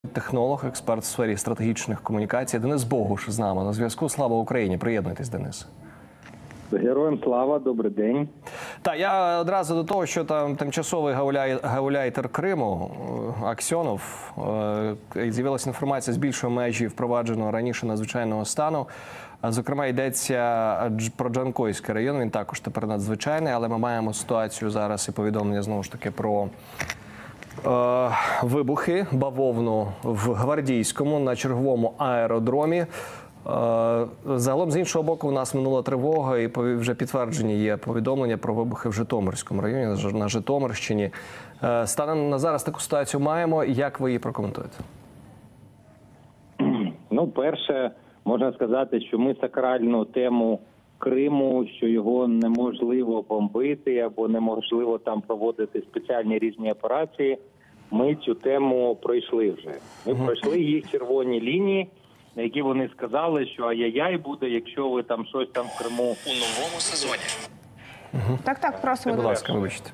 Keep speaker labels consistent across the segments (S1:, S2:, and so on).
S1: Технолог, експерт в сфері стратегічних комунікацій. Денис Богуш з нами на зв'язку. Слава Україні! Приєднуйтесь, Денис.
S2: Героям слава, добрий день.
S1: Так, я одразу до того, що там тимчасовий гауляйтер Криму Аксьонов, з'явилася інформація з більшої межі впровадженого раніше надзвичайного стану. Зокрема, йдеться про Джанкойський район, він також тепер надзвичайний, але ми маємо ситуацію зараз і повідомлення знову ж таки про вибухи, бавовну в Гвардійському на черговому аеродромі. Загалом, з іншого боку, у нас минула тривога і вже підтверджені є повідомлення про вибухи в Житомирському районі, на Житомирщині. Станом на зараз таку ситуацію маємо. Як ви її прокоментуєте?
S2: Ну, перше, можна сказати, що ми сакральну тему Криму, що його неможливо бомбити або неможливо там проводити спеціальні різні операції, ми цю тему пройшли вже. Ми пройшли їх червоні лінії, на які вони сказали, що ай-яй-яй буде, якщо ви там щось там в Криму
S3: у новому сезоні.
S4: Так, просимо.
S1: Будь ласка, вибачте.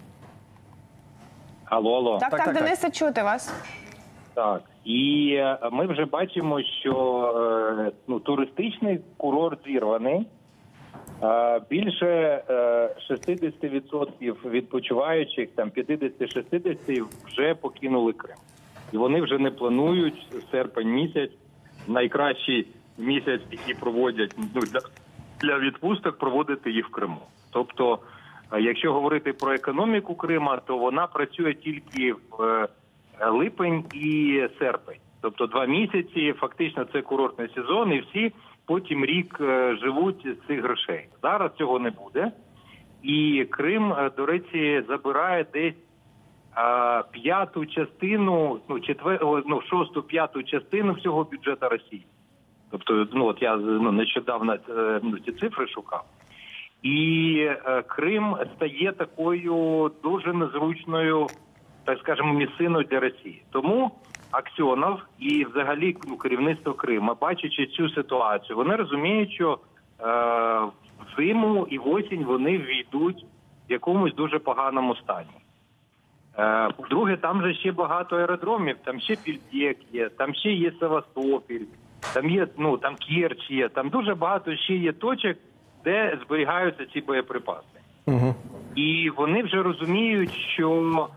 S2: Алло.
S4: Так, Денисе, чути вас.
S2: Так. І ми вже бачимо, що туристичний курорт зірваний. Більше 60% відпочиваючих, там 50-60 вже покинули Крим. І вони вже не планують серпень місяць, найкращий місяць, який проводять для відпусток, проводити їх в Криму. Тобто, якщо говорити про економіку Крима, то вона працює тільки в липень і серпень. Тобто 2 місяці, фактично це курортний сезон, і всі потім рік живуть з цих грошей. Зараз цього не буде. І Крим, до речі, забирає десь п'яту частину, шосту-п'яту частину всього бюджету Росії. Тобто, от я нещодавно ці цифри шукав. І Крим стає такою дуже незручною, так скажемо, місциною для Росії. Тому Аксьонов і взагалі керівництво Криму, бачачи цю ситуацію, вони розуміють, що в зиму і в осінь вони ввійдуть в якомусь дуже поганому стані. По-друге, там же ще багато аеродромів, там ще Пільдек є, там ще є Севастополь, там є, там Керч є, там дуже багато ще є точок, де зберігаються ці боєприпаси. І вони вже розуміють, що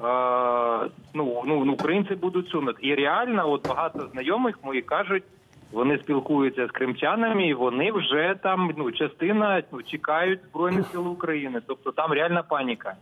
S2: українці будуть сунути. І реально, от багато знайомих мої кажуть, вони спілкуються з кримчанами, і вони вже там, частина чекають Збройних сил України. Тобто там реальна паніка.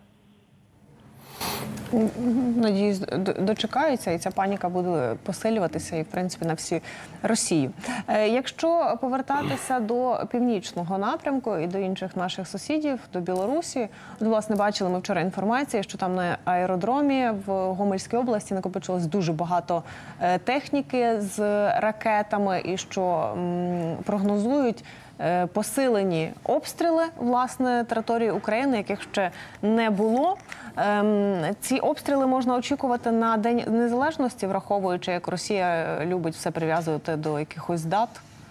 S4: Надіюсь, дочекаються, і ця паніка буде посилюватися і, в принципі, на всю Росію. Якщо повертатися до північного напрямку і до інших наших сусідів, до Білорусі, власне, бачили ми вчора інформацію, що там на аеродромі в Гомельській області накопичилось дуже багато техніки з ракетами і що прогнозують посилені обстріли, власне, території України, яких ще не було. Ці обстріли можна очікувати на День Незалежності, враховуючи, як Росія любить все прив'язувати до якихось дат?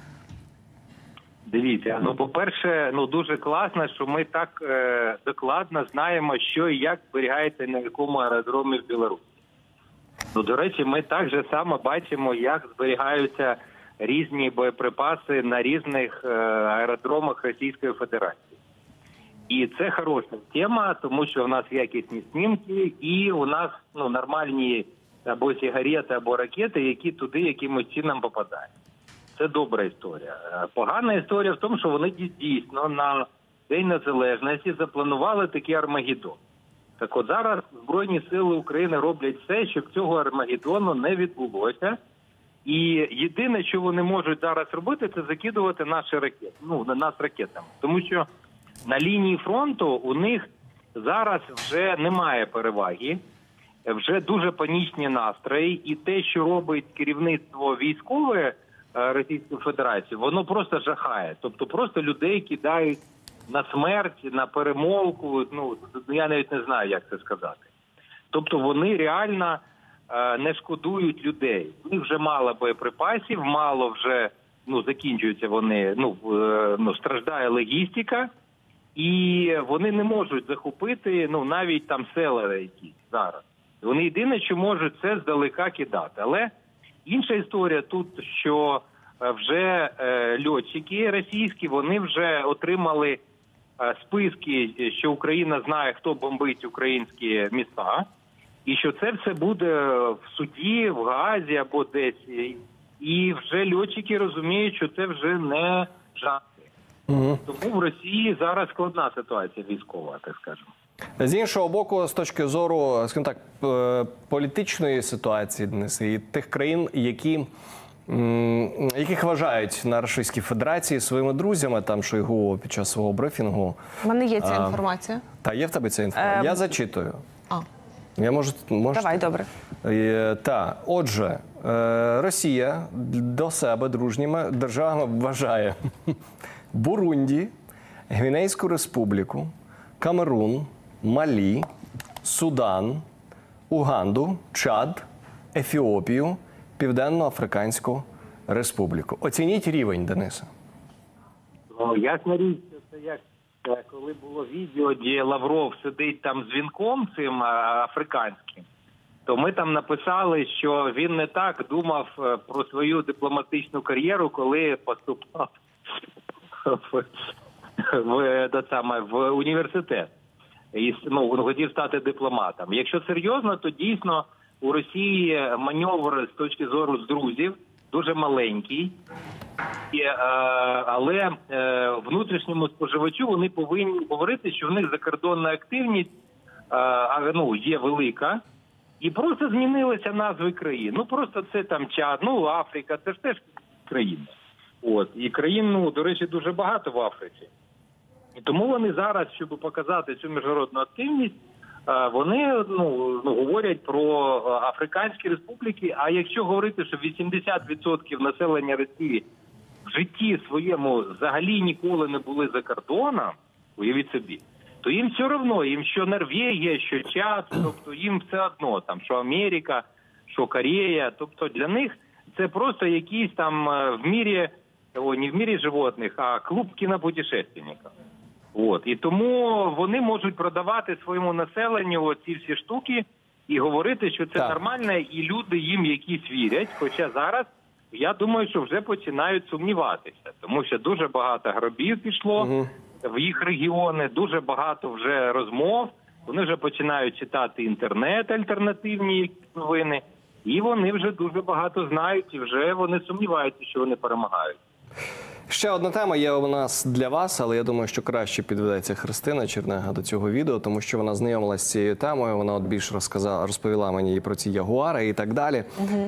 S2: Дивіться, по-перше, дуже класно, що ми так докладно знаємо, що і як зберігається на якому аеродромі в Білорусі. До речі, ми так же само бачимо, як зберігаються різні боєприпаси на різних аеродромах Російської Федерації. І це хороша тема, тому що у нас якісні знімки і у нас нормальні або сигарети, або ракети, які туди якимось чином попадають. Це добра історія. Погана історія в тому, що вони дійсно на День Незалежності запланували такий Армагеддон. Так от зараз Збройні сили України роблять все, щоб цього Армагеддону не відбулося. І єдине, що вони можуть зараз робити, це закидувати наші ракети, нас ракетами. Тому що на лінії фронту у них зараз вже немає переваги, вже дуже панічні настрої, і те, що робить керівництво військове Російської Федерації, воно просто жахає. Тобто просто людей кидають на смерть, на перемовку, я навіть не знаю, як це сказати. Тобто вони реально не шкодують людей. У них вже мало боєприпасів, мало вже, закінчуються вони, страждає логістика, і вони не можуть захопити, навіть там села якісь зараз. Вони єдине, що можуть, це здалека кидати. Але інша історія тут, що вже льотчики російські, вони вже отримали списки, що Україна знає, хто бомбить українські міста, і що це все буде в суді, в Гаазі або десь. І вже льотчики розуміють, що це вже не жарти. Тому в Росії зараз складна ситуація військова, так скажемо.
S1: З іншого боку, з точки зору, скажімо так, політичної ситуації, Денис, і тих країн, яких вважають на Російській Федерації своїми друзями, там Шойгу під час свого брифінгу.
S4: У мене є ця інформація.
S1: Та, є в тебе ця інформація? Я зачитую. Я можу...
S4: Давай, добре.
S1: Отже, Росія до себе дружніми державами вважає Бурунді, Гвінейську Республіку, Камерун, Малі, Судан, Уганду, Чад, Ефіопію, Південно-Африканську Республіку. Оцініть рівень, Дениса.
S2: Ясна річ, це як коли було відео, де Лавров сидить там з вінком цим африканським, то ми там написали, що він не так думав про свою дипломатичну кар'єру, коли поступав в університет. І хотів стати дипломатом. Якщо серйозно, то дійсно у Росії маневр з точки зору з друзів дуже маленький. Але внутрішньому споживачу вони повинні говорити, що в них закордонна активність є велика. І просто змінилися назви країн. Просто це там Чад, Африка, це ж теж країни. І країн, до речі, дуже багато в Африці. І тому вони зараз, щоб показати цю міжнародну активність, вони говорять про Африканські республіки. А якщо говорити, що 80% населення Росії в житті своєму взагалі ніколи не були за кордоном, уявіть собі, то їм все одно, їм що Норвегія, що Чад, тобто їм все одно, там, що Америка, що Корея, тобто для них це просто якісь там не в мірі животних, а клуб кінопутешественників. І тому вони можуть продавати своєму населенню ці всі штуки і говорити, що це нормально, і люди їм якісь вірять. Хоча зараз, я думаю, що вже починають сумніватися, тому що дуже багато гробів пішло в їх регіони, дуже багато вже розмов, вони вже починають читати інтернет, альтернативні новини, і вони вже дуже багато знають, і вже вони сумніваються, що вони перемагають.
S1: Ще одна тема є у нас для вас, але я думаю, що краще підведеться Христина Чернега до цього відео, тому що вона знайомилася з цією темою, вона більш розповіла мені і про ці ягуари і так далі.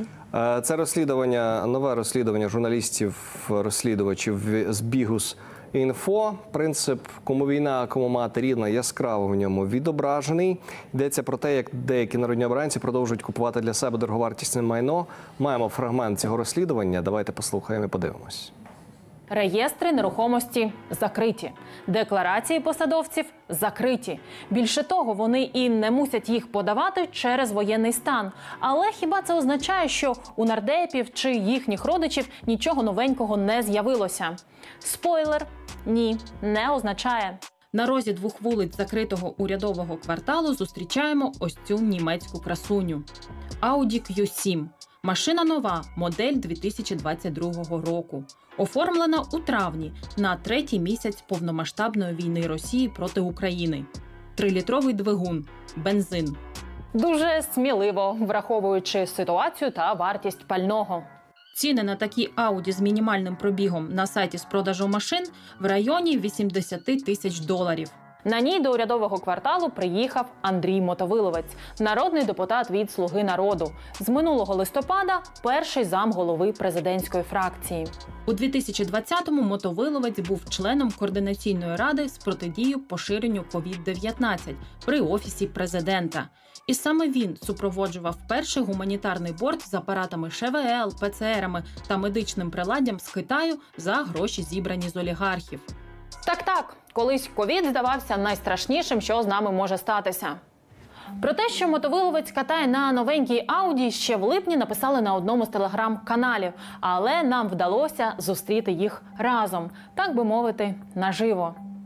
S1: Це розслідування, нове розслідування журналістів-розслідувачів з Bihus.info. Принцип «кому війна, кому мати рідна» яскраво в ньому відображений. Йдеться про те, як деякі народні обранці продовжують купувати для себе дороговартісне майно. Маємо фрагмент цього розслідування. Давайте послухаємо і подивимось.
S3: Реєстри нерухомості закриті. Декларації посадовців закриті. Більше того, вони і не мусять їх подавати через воєнний стан. Але хіба це означає, що у нардепів чи їхніх родичів нічого новенького не з'явилося? Спойлер – ні, не означає. На розі двох вулиць закритого урядового кварталу зустрічаємо ось цю німецьку красуню. Audi Q7. Машина нова, модель 2022 року. Оформлена у травні, на 3-й місяць повномасштабної війни Росії проти України. 3-літровий двигун, бензин. Дуже сміливо, враховуючи ситуацію та вартість пального. Ціни на такі Audi з мінімальним пробігом на сайті з продажу машин в районі $80 тисяч. На ній до урядового кварталу приїхав Андрій Мотовиловець, народний депутат від «Слуги народу». З минулого листопада – перший замголови президентської фракції. У 2020-му Мотовиловець був членом Координаційної ради з протидії поширенню COVID-19 при Офісі президента. І саме він супроводжував перший гуманітарний борт з апаратами ШВЛ, ПЦРами та медичним приладдям з Китаю за гроші, зібрані з олігархів. Так, колись ковід здавався найстрашнішим, що з нами може статися. Про те, що Мотовиловець катає на новенькій Ауді, ще в липні написали на одному з телеграм-каналів, але нам вдалося зустріти їх разом, так би мовити, наживо.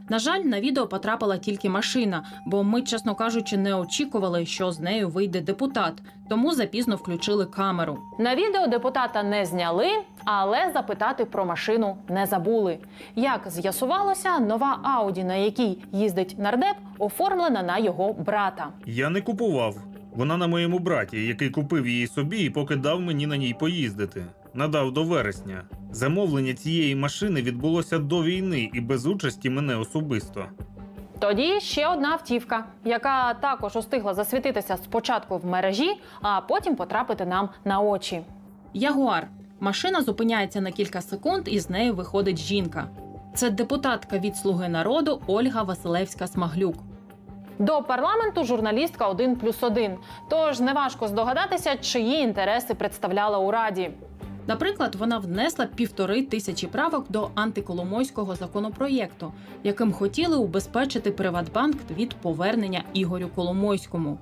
S3: На жаль, на відео потрапила тільки машина, бо ми, чесно кажучи, не очікували, що з нею вийде депутат, тому запізно включили камеру. На відео депутата не зняли, але запитати про машину не забули. Як з'ясувалося, нова Ауді, на якій їздить нардеп, оформлена на його брата.
S5: Я не купував. Вона на моєму браті, який купив її собі і поки дав мені на ній поїздити. Надав до вересня. Замовлення цієї машини відбулося до війни і без участі мене особисто.
S3: Тоді ще одна автівка, яка також устигла засвітитися спочатку в мережі, а потім потрапити нам на очі. Ягуар. Машина зупиняється на кілька секунд і з нею виходить жінка. Це депутатка від «Слуги народу» Ольга Василевська-Смаглюк. До парламенту журналістка 1+1, тож неважко здогадатися, чиї інтереси представляла у Раді. Наприклад, вона внесла 1500 правок до антиколомойського законопроєкту, яким хотіли убезпечити Приватбанк від повернення Ігорю Коломойському.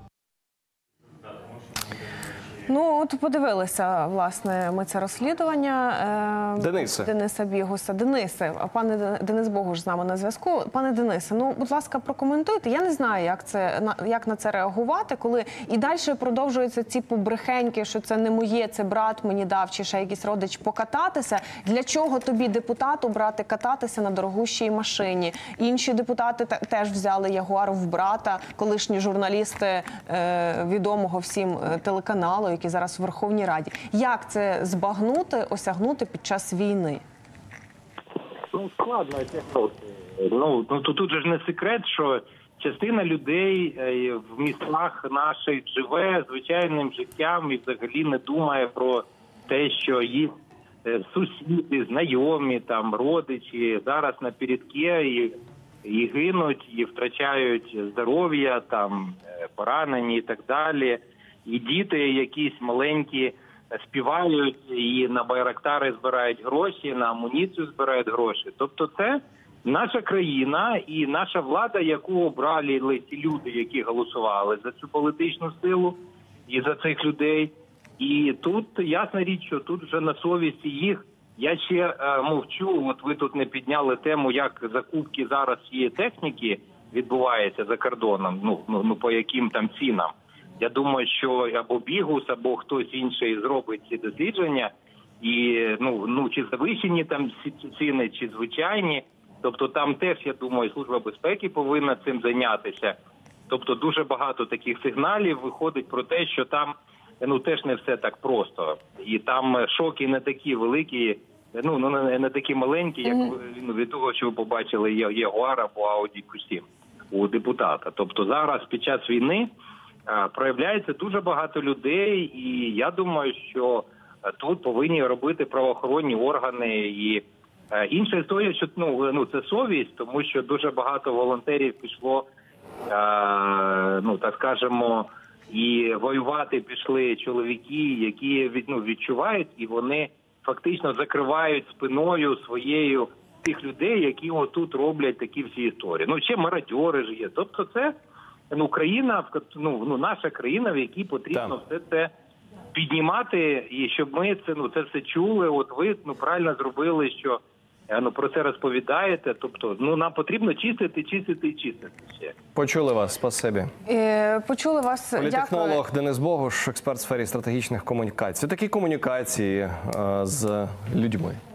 S4: Ну, от подивилися, власне, ми це розслідування Дениса Бігуса. Денисе, пане Денис Богуш з нами на зв'язку. Пане Денисе, ну, будь ласка, прокоментуйте. Я не знаю, як на це реагувати, коли і далі продовжуються ці побрехеньки, що це не моє, це брат мені дав, чи ще якийсь родич покататися. Для чого тобі, депутату, брати кататися на дорогущій машині? Інші депутати теж взяли Ягуар в брата, колишні журналісти відомого всім телеканалу, які зараз в Верховній Раді. Як це збагнути, осягнути під час війни?
S2: Ну, складно осягнути. Ну, тут же ж не секрет, що частина людей в містах наших живе звичайним життям і взагалі не думає про те, що їх сусіди, знайомі, там, родичі зараз на передке і гинуть, і втрачають здоров'я, там, поранені і так далі. І діти якісь маленькі співають, і на байрактари збирають гроші, на амуніцію збирають гроші. Тобто це наша країна і наша влада, яку обрали ці люди, які голосували за цю політичну силу і за цих людей. І тут ясна річ, що тут вже на совісті їх. Я ще мовчу, от ви тут не підняли тему, як закупки зараз цієї техніки відбуваються за кордоном, ну по яким там цінам. Я думаю, що або Бігус, або хтось інший зробить ці дослідження, і чи завищені там ціни, чи звичайні. Тобто там теж, я думаю, Служба безпеки повинна цим зайнятися. Тобто дуже багато таких сигналів виходить про те, що там теж не все так просто. І там шоки не такі великі, не такі маленькі, як від того, що ви побачили Ягуар або Audi Q7 у депутата. Тобто зараз під час війни проявляється дуже багато людей, і я думаю, що тут повинні робити правоохоронні органи. І інша історія, що це совість, тому що дуже багато волонтерів пішло, так скажемо, і воювати пішли чоловіки, які відчувають, і вони фактично закривають спиною своєю тих людей, які отут роблять такі всі історії. Ще мародьори ж є. Тобто це країна, наша країна, в якій потрібно все це піднімати, і щоб ми це все чули. От ви правильно зробили, що про це розповідаєте. Тобто, нам потрібно чистити ще.
S1: Почули вас, спасибі.
S4: Почули вас,
S1: політехнолог
S4: дякую.
S1: Денис Богуш, експерт в сфері стратегічних комунікацій. Такі комунікації з людьми.